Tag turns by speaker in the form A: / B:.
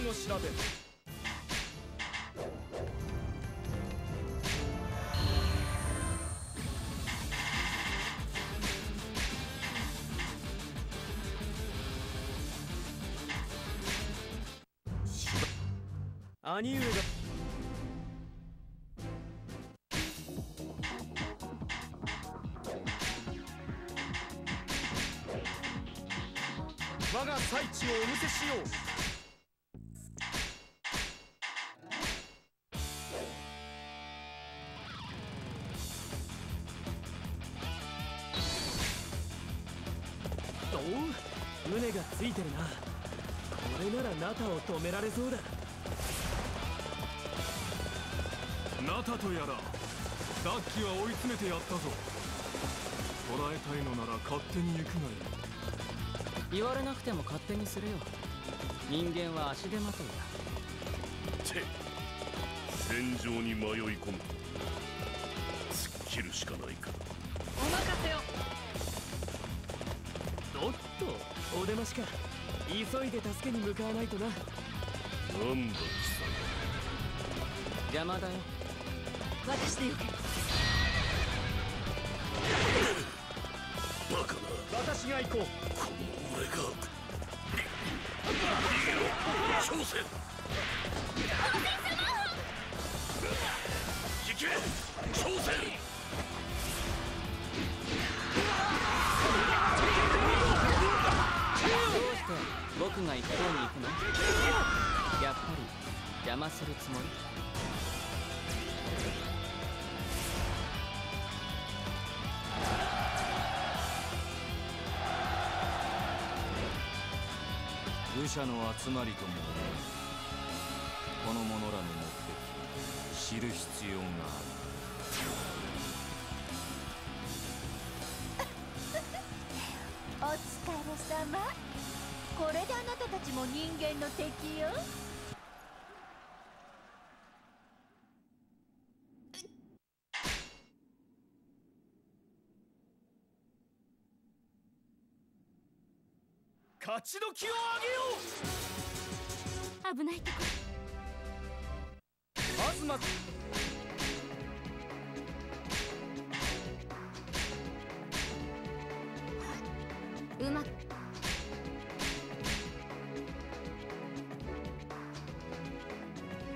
A: を調べる。兄上が我が最地をお見せしよう。おう、船がついてるな。これならナタを止められそうだ。
B: ナタとやらダッキは追い詰めてやったぞ。捕らえたいのなら勝手に行くがいい。
C: 言われなくても勝手にするよ。人間は足手まといだ。
D: って戦場に迷い込む。突っ切るしかないか。
E: お任せを。
A: おっと、お出ましか。急いで助けに向かわないとな。
D: なんだ貴
C: 邪魔だよ。
E: 私でよけ。
D: 様。バカな。
A: 私が行こう。
D: この俺が。逃げろ挑戦。引け挑戦。
C: どうして僕が一方に行くの？やっぱり邪魔するつもり？
F: 愚者の集まりともこの者らの目的知る必要がある。
G: お疲れ様。これであなたたちも人間の敵よ。
A: 勝ち時をあげよう。
G: 危ないとこ。
A: まずまず
G: うまく